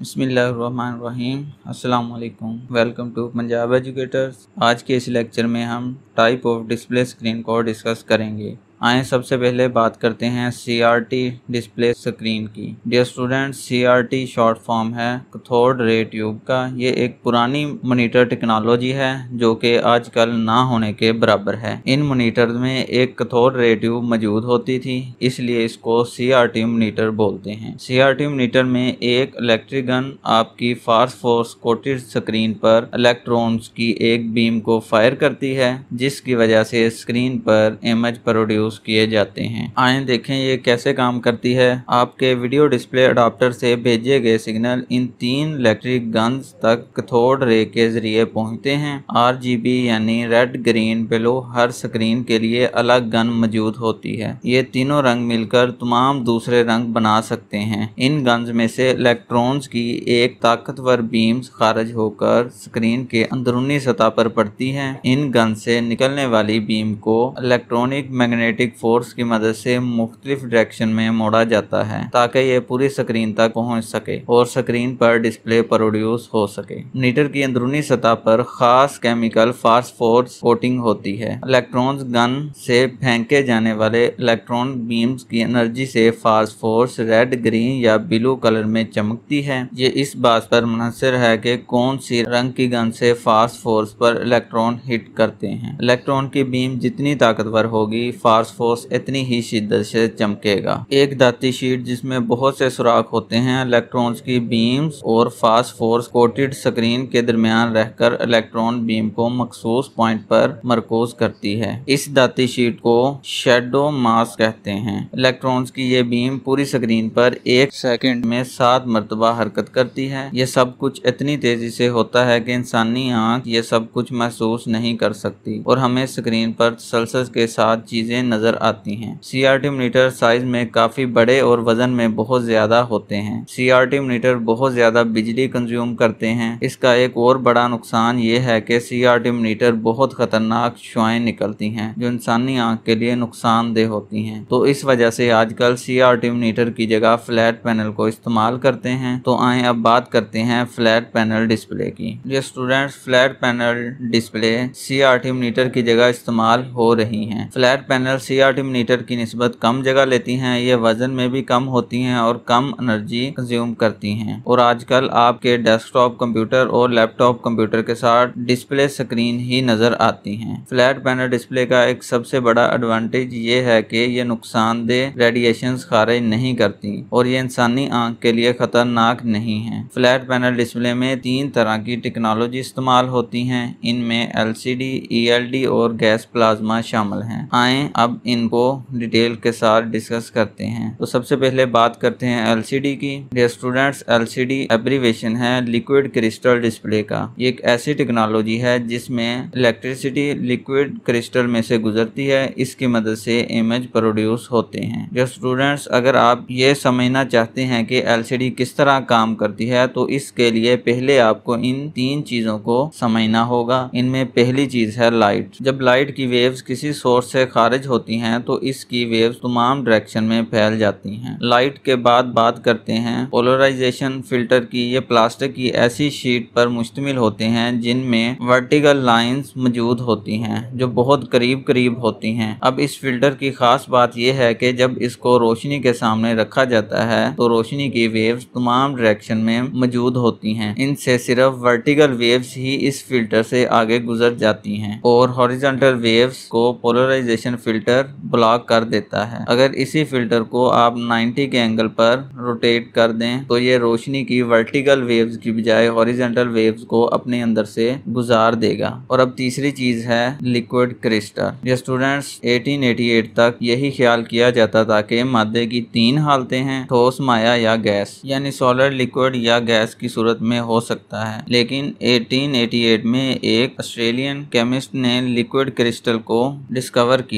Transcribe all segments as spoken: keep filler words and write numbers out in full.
बिस्मिल्लाहिर्रहमानिर्रहीम। अस्सलाम वालेकुम। Welcome to Punjab educators. आज के इस लेक्चर में हम टाइप ऑफ डिस्प्ले स्क्रीन को डिस्कस करेंगे। आए सबसे पहले बात करते हैं C R T display screen की। Dear students, C R T short form है कैथोड रे ट्यूब का। ये एक पुरानी मॉनिटर टेक्नोलॉजी है जो कि आजकल ना होने के बराबर है। इन मॉनिटर में एक कैथोड रे ट्यूब मौजूद होती थी, इसलिए इसको सी आर टी मॉनिटर बोलते हैं। सी आर टी मॉनिटर में एक इलेक्ट्रिक गन आपकी फास्ट फोर्स कोटेड स्क्रीन पर इलेक्ट्रॉन्स की एक बीम को फायर करती है, जिसकी वजह से स्क्रीन पर इमेज प्रोड्यूस किए जाते हैं। आए देखें ये कैसे काम करती है। आपके वीडियो डिस्प्ले अडाप्टर से भेजे गए सिग्नल इन तीन इलेक्ट्रिक गन्स तक कैथोड रे के जरिए पहुंचते हैं। आर जी बी यानी रेड, ग्रीन, ब्लू हर स्क्रीन के लिए अलग गन मौजूद होती है। ये तीनों रंग मिलकर तमाम दूसरे रंग बना सकते हैं। इन गन्स में से इलेक्ट्रॉन्स की एक ताकतवर बीम्स खारिज होकर स्क्रीन के अंदरूनी सतह पर पड़ती हैं। इन गन से निकलने वाली बीम को इलेक्ट्रॉनिक मैग्नेटिक फोर्स की मदद से मुख्तलिफ डायरेक्शन में मोड़ा जाता है ताकि ये पूरी स्क्रीन तक पहुंच सके और स्क्रीन पर डिस्प्ले प्रोड्यूस हो सके। मॉनिटर की अंदरूनी सतह पर खास केमिकल फास्फोर्स कोटिंग होती है। इलेक्ट्रॉन्स गन से फेंके जाने वाले इलेक्ट्रॉन बीम्स की एनर्जी से फास्फोर्स रेड, ग्रीन या ब्लू कलर में चमकती है। ये इस बात पर मुनहसर है कि कौन सी रंग की गन से फास्फोर्स पर इलेक्ट्रॉन हिट करते हैं। इलेक्ट्रॉन की बीम जितनी ताकतवर होगी, फास्फोर्स इतनी ही शिद्दत से चमकेगा। एक धाती शीट जिसमें बहुत से सुराख होते हैं इलेक्ट्रॉन्स की बीम्स और फास्फोर्स कोटेड स्क्रीन के दरमियान रहकर इलेक्ट्रॉन बीम को मखसूस पॉइंट पर मरकूज करती है। इस धाती शीट को शैडो मास्क कहते हैं। इलेक्ट्रॉन्स की ये बीम पूरी स्क्रीन पर एक सेकंड में सात मरतबा हरकत करती है। ये सब कुछ इतनी तेजी से होता है कि इंसानी आंख ये सब कुछ महसूस नहीं कर सकती और हमें स्क्रीन पर तसल्सल के साथ चीजें नजर आती हैं। C R T monitor size में काफी बड़े और वजन में बहुत ज्यादा होते हैं। सी आर टी मॉनिटर बहुत ज्यादा बिजली कंज्यूम करते हैं। इसका एक और बड़ा नुकसान ये है कि सी आर टी मॉनिटर बहुत खतरनाक शुआएं निकलती हैं जो इंसानी आंख के लिए नुकसानदेह होती हैं। तो इस वजह से आजकल सी आर टी मॉनिटर की जगह फ्लैट पैनल को इस्तेमाल करते हैं। तो आए अब बात करते हैं फ्लैट पैनल डिस्प्ले की। ये students, flat panel display C R T monitor की जगह इस्तेमाल हो रही हैं। Flat panel C R T monitor की निस्बत कम जगह लेती हैं। ये वजन में भी कम होती हैं और कम एनर्जी कंज्यूम करती हैं। और आजकल आपके डेस्कटॉप कंप्यूटर और लैपटॉप कंप्यूटर के साथ डिस्प्ले स्क्रीन ही नजर आती हैं। फ्लैट पैनल डिस्प्ले का एक सबसे बड़ा एडवांटेज ये है कि ये नुकसानदेह रेडिएशंस खारिज नहीं करती और ये इंसानी आंख के लिए खतरनाक नहीं है। फ्लैट पैनल डिस्प्ले में तीन तरह की टेक्नोलॉजी इस्तेमाल होती हैं। इनमें L C D, E L D और गैस प्लाज्मा शामिल हैं। आए अब इनको डिटेल के साथ डिस्कस करते हैं। तो सबसे पहले बात करते हैं एल सी डी की। Dear students, L C D abbreviation है लिक्विड क्रिस्टल डिस्प्ले का। ये एक ऐसी टेक्नोलॉजी है जिसमें इलेक्ट्रिसिटी लिक्विड क्रिस्टल में से गुजरती है। इसकी मदद से इमेज प्रोड्यूस होते हैं। डियर स्टूडेंट्स, अगर आप ये समझना चाहते हैं कि एल सी डी किस तरह काम करती है तो इसके लिए पहले आपको इन तीन चीजों को समझना होगा। इनमें पहली चीज है लाइट। जब लाइट की वेव्स किसी सोर्स से खारिज होती हैं तो इसकी वेव्स तमाम डायरेक्शन में फैल जाती हैं। लाइट के बाद बात करते हैं पोलराइजेशन फिल्टर की। ये प्लास्टिक की ऐसी शीट पर मुश्तमिल होते हैं जिनमें वर्टिकल लाइंस मौजूद होती हैं जो बहुत करीब करीब होती हैं। अब इस फिल्टर की खास बात यह है कि जब इसको रोशनी के सामने रखा जाता है तो रोशनी की वेव्स तमाम डायरेक्शन में मौजूद होती हैं। इनसे सिर्फ वर्टिकल वेव्स ही इस फिल्टर से आगे गुजर जाती हैं और हॉरिजॉन्टल वेव्स को पोलराइजेशन फिल्टर ब्लॉक कर देता है। अगर इसी फिल्टर को आप नब्बे के एंगल पर रोटेट कर दें तो ये रोशनी की वर्टिकल वेव्स की बजाय हॉरिजॉन्टल वेव्स को अपने अंदर से गुजार देगा। और अब तीसरी चीज है लिक्विड क्रिस्टल। ये स्टूडेंट्स, अठारह सौ अट्ठासी तक यही ख्याल किया जाता था कि मादे की तीन हालतें हैं, ठोस, माया या गैस, यानी सॉलिड, लिक्विड या गैस की सूरत में हो सकता है। लेकिन अठारह सौ अट्ठासी में एक ऑस्ट्रेलियन केमिस्ट ने लिक्विड क्रिस्टल को डिस्कवर किया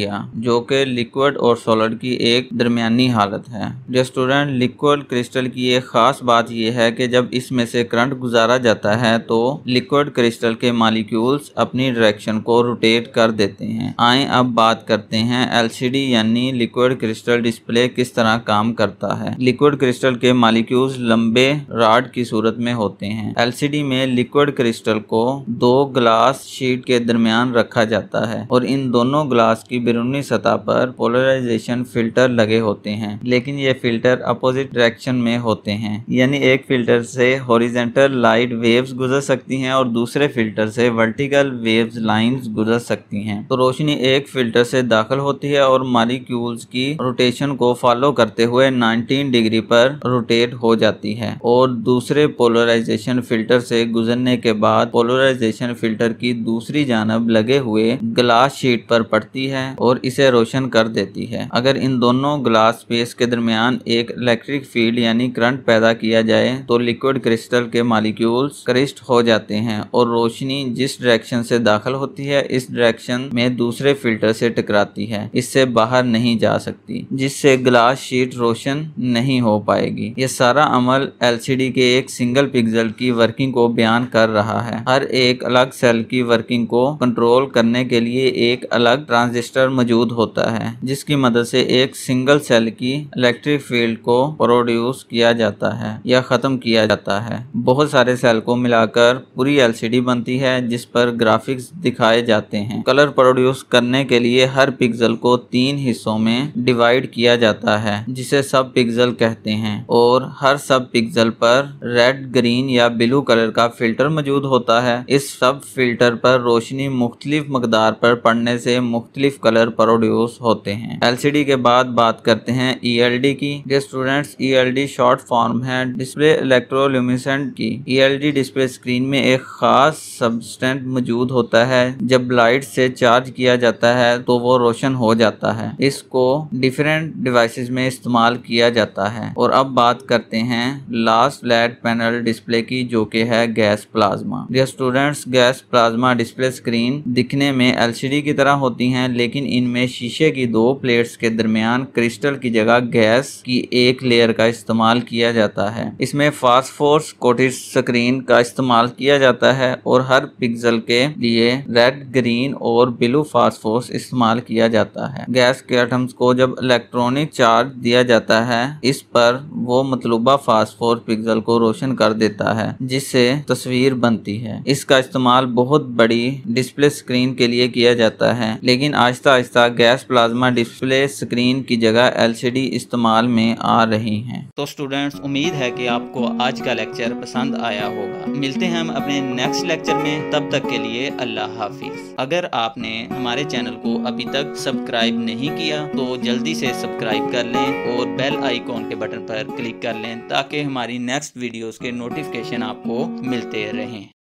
जो कि लिक्विड और सॉलिड की एक दरमियानी हालत है। जो स्टूडेंट लिक्विड क्रिस्टल की एक खास बात यह है कि जब इसमें से करंट गुजारा जाता है तो लिक्विड क्रिस्टल के मॉलिक्यूल्स अपनी डायरेक्शन को रोटेट कर देते हैं। आए अब बात करते हैं एलसीडी यानी लिक्विड क्रिस्टल डिस्प्ले किस तरह काम करता है। लिक्विड क्रिस्टल के मॉलिक्यूल्स लंबे रॉड की सूरत में होते हैं। एलसीडी में लिक्विड क्रिस्टल को दो ग्लास शीट के दरमियान रखा जाता है और इन दोनों ग्लास की बैरूनी सतह पर पोलराइजेशन फिल्टर लगे होते हैं, लेकिन ये फिल्टर अपोजिट डायरेक्शन में होते हैं। यानी एक फिल्टर से हॉरिजॉन्टल लाइट वेव्स गुजर सकती हैं और दूसरे फिल्टर से वर्टिकल वेव्स लाइंस गुजर सकती हैं। तो रोशनी एक फिल्टर से दाखिल होती है और मॉलिक्यूल्स की रोटेशन को फॉलो करते हुए नब्बे डिग्री पर रोटेट हो जाती है और दूसरे पोलराइजेशन फिल्टर से गुजरने के बाद पोलराइजेशन फिल्टर की दूसरी जानब लगे हुए ग्लास शीट पर पड़ती है और इसे रोशन कर देती है। अगर इन दोनों ग्लास स्पेस के दरमियान एक इलेक्ट्रिक फील्ड यानी करंट पैदा किया जाए तो लिक्विड क्रिस्टल के मॉलिक्यूल्स क्रिस्ट हो जाते हैं और रोशनी जिस डायरेक्शन से दाखिल होती है इस डायरेक्शन में दूसरे फिल्टर से टकराती है, इससे बाहर नहीं जा सकती, जिससे ग्लास शीट रोशन नहीं हो पाएगी। यह सारा अमल एलसीडी के एक सिंगल पिक्सल की वर्किंग को बयान कर रहा है। हर एक अलग सेल की वर्किंग को कंट्रोल करने के लिए एक अलग ट्रांजिस्टर मौजूद होता है, जिसकी मदद से एक सिंगल सेल की इलेक्ट्रिक फील्ड को प्रोड्यूस किया जाता है या खत्म किया जाता है। बहुत सारे सेल को मिलाकर पूरी एलसीडी बनती है जिस पर ग्राफिक्स दिखाए जाते हैं। कलर प्रोड्यूस करने के लिए हर पिक्सल को तीन हिस्सों में डिवाइड किया जाता है जिसे सब पिक्सल कहते हैं और हर सब पिक्सल पर रेड, ग्रीन या ब्लू कलर का फिल्टर मौजूद होता है। इस सब फिल्टर पर रोशनी मुख्तलिफ मकदार पर पड़ने से मुख्तलिफ कलर प्रोड्यूस होते हैं। एलसीडी के बाद बात करते हैं ईएलडी की। जो स्टूडेंट्स ईएलडी शॉर्ट फॉर्म है डिस्प्ले इलेक्ट्रोल्यूमिनेसेंट की। ईएलडी डिस्प्ले स्क्रीन में एक खास सब्सटेंस मौजूद होता है। जब लाइट से चार्ज किया जाता है तो वो रोशन हो जाता है। इसको डिफरेंट डिवाइसेस में इस्तेमाल किया जाता है। और अब बात करते हैं लास्ट फ्लैट पैनल डिस्प्ले की, जो कि है gas plasma. Dear students, gas plasma display screen दिखने में एलसीडी की तरह होती हैं, लेकिन इनमें शीशे की दो प्लेट्स के दरमियान क्रिस्टल की जगह गैस की एक लेयर का इस्तेमाल किया जाता है। इसमें फास्फोरस कोटेड स्क्रीन का इस्तेमाल किया जाता है और हर पिक्सल के लिए रेड, ग्रीन और ब्लू फास्फोरस इस्तेमाल किया जाता है। गैस के एटम्स को जब इलेक्ट्रॉनिक चार्ज दिया जाता है इस पर वो मतलूबा फास्फोर पिक्सल को रोशन कर देता है, जिससे तस्वीर बनती है। इसका इस्तेमाल बहुत बड़ी डिस्प्ले स्क्रीन के लिए किया जाता है, लेकिन Aahista Aahista gas plasma display screen की जगह एलसीडी इस्तेमाल में आ रही हैं। तो स्टूडेंट्स, उम्मीद है कि आपको आज का लेक्चर पसंद आया होगा। मिलते हैं हम अपने नेक्स्ट लेक्चर में, तब तक के लिए अल्लाह हाफिज। अगर आपने हमारे चैनल को अभी तक सब्सक्राइब नहीं किया तो जल्दी से सब्सक्राइब कर लें और बेल आइकॉन के बटन पर क्लिक कर लें ताकि हमारी नेक्स्ट वीडियोस के नोटिफिकेशन आपको मिलते रहें।